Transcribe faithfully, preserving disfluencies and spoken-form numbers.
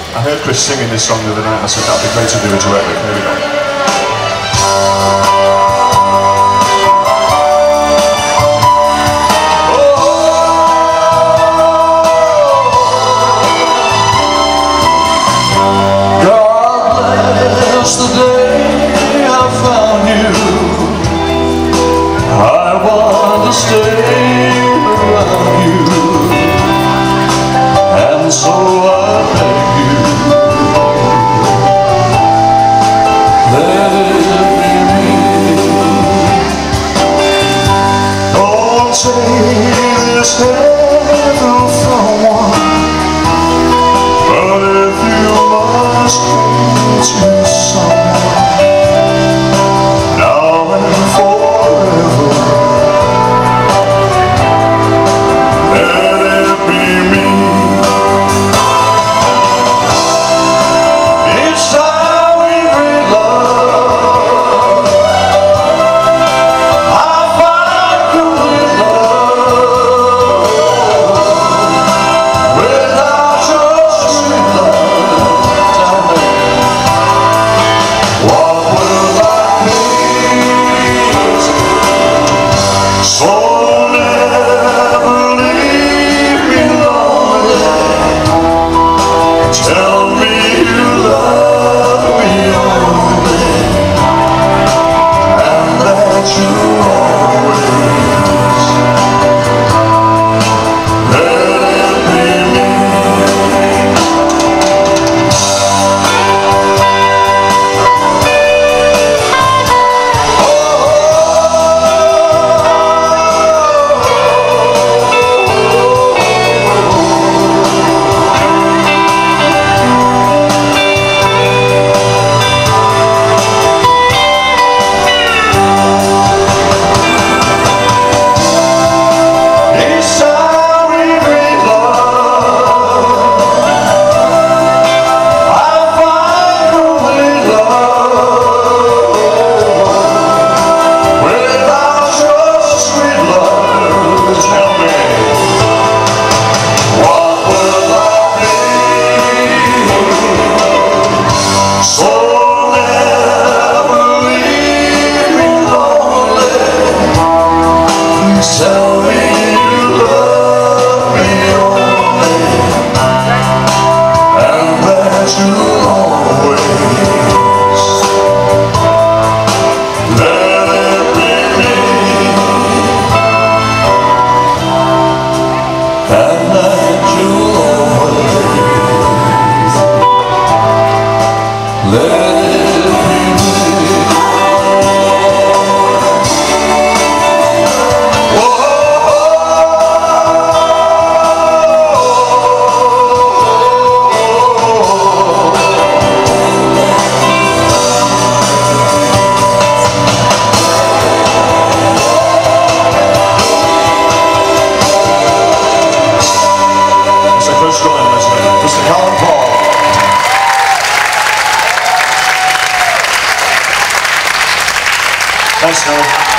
I heard Chris singing this song the other night and I said that'd be great to do a duet with. Here we go. The day I found you, I want to stay around you, and so I beg you, let it be me. Don't take this heaven from one, but if you must cling to someone now and forever, let it be me. Each time we breathe love, I find good love. Without your sweet love, tell me, what will I need? So never leave me lonely. Tell me you love me only, and that you always let it be me. Tell me you love me only, and that you'll always let it be me, and that you'll always let it be me. Mister Colin Paul. Thanks, Colin.